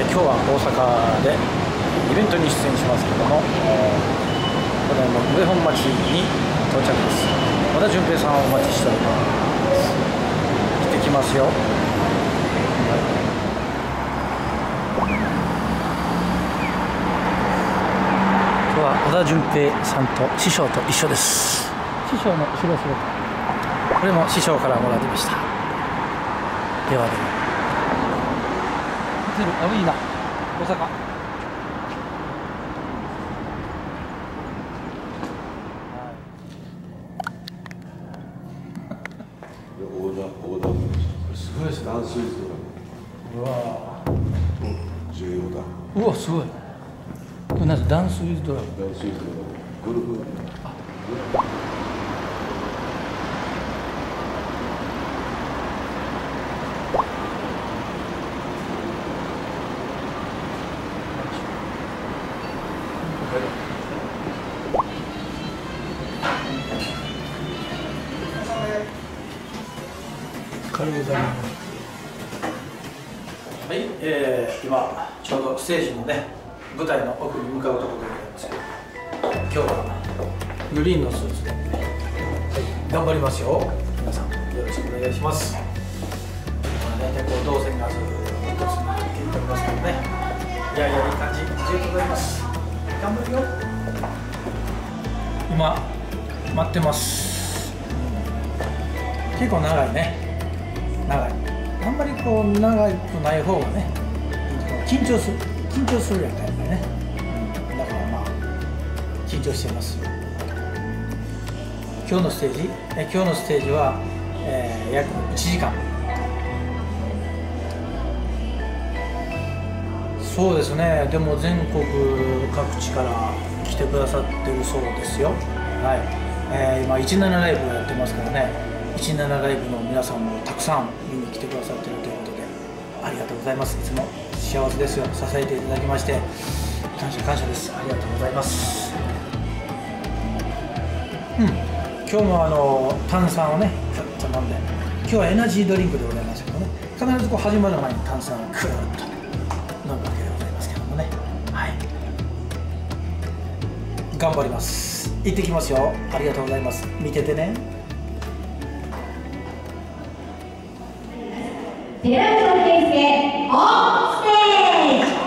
今日は大阪でイベントに出演しますけども、この上本町に到着です。和田純平さんをお待ちしております。来てきますよ。今日は和田純平さんと師匠と一緒です。師匠の後ろ姿、これも師匠からもらってました。ではでは、ホテルアリーナ大阪。 すごいですね。ダンスイズドラム。うわー、重要だ。 うわ、すごい。これなんですか、ダンスウィズドラム。 ダンスイズドラム。ゴルフ。 軽井沢。はい、今ちょうどステージのね、舞台の奥に向かうところでございますけど、今日はグリーンのスーツで、はい、頑張りますよ。皆さんよろしくお願いします。大体こう動線がずっと続いていっておりますけどね、いやいや、いい感じ。ありがとうございます。頑張るよ。今待ってます。結構長いね。長い。あんまりこう長くない方がね、緊張するやんか、やっぱりね。だからまあ緊張してます。今日のステージは、約1時間。そうですね。でも全国各地から来てくださってるそうですよ。はい。今17ライブをやってますからね。17ライブの皆さんもたくさん見に来てくださっているということで、ありがとうございます。いつも幸せですよ。支えていただきまして感謝です。ありがとうございます。今日も炭酸をねちょっと飲んで、今日はエナジードリンクでございますけどね、必ずこう始まる前に炭酸をクーッと飲むわけでございますけどもね。はい、頑張ります。行ってきますよ。ありがとうございます。見ててね。 寺内健介オンステージ。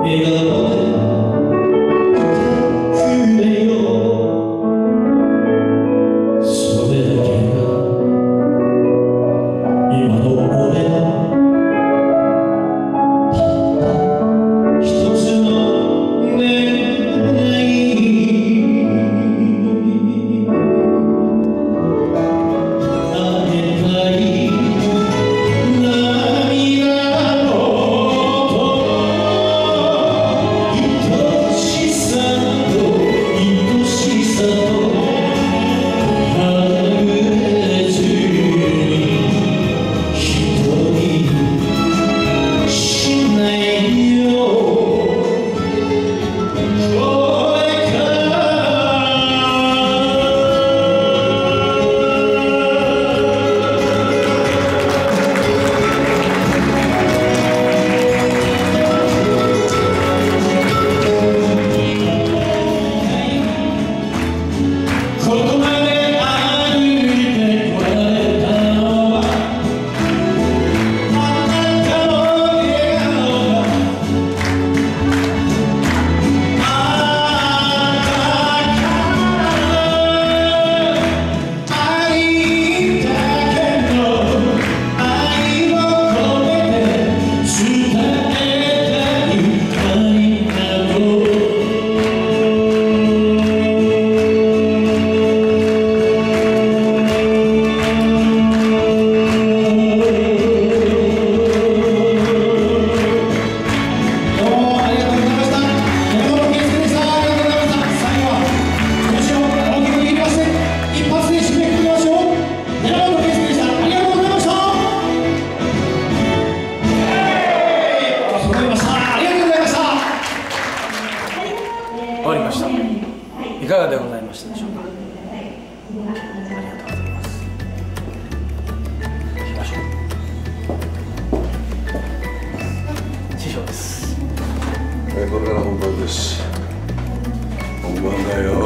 かがでございましたでしょうか。ありがとうございます。行きましょう。師匠です。 これから本番です。本番だよ。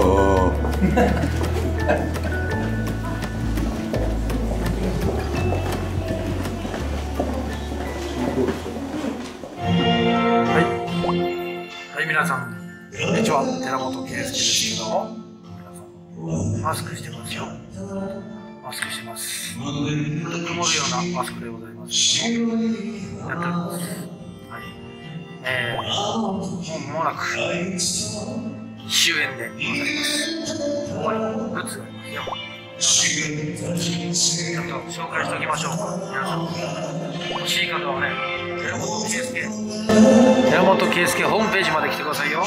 はい、皆さん、こんにちは、寺本圭介ですけども、皆さん、マスクしてますよ。マスクしてます。曇るようなマスクでございますけども、やっております。はい。もう間もなく、終演でございます。終わり、グッズがありますよ。ちょっと紹介しておきましょうか。皆さん、欲しい方はね、寺本圭介ホームページまで来てくださいよ。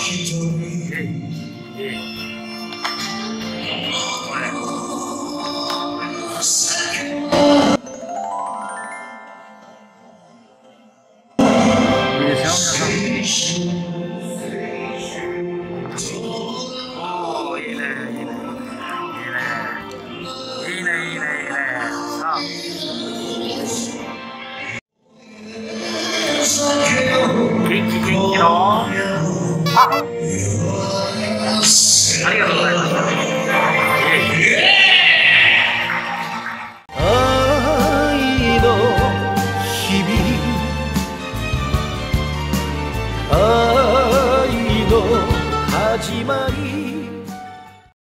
元気のありがとうございました。愛の日々、愛の始まり。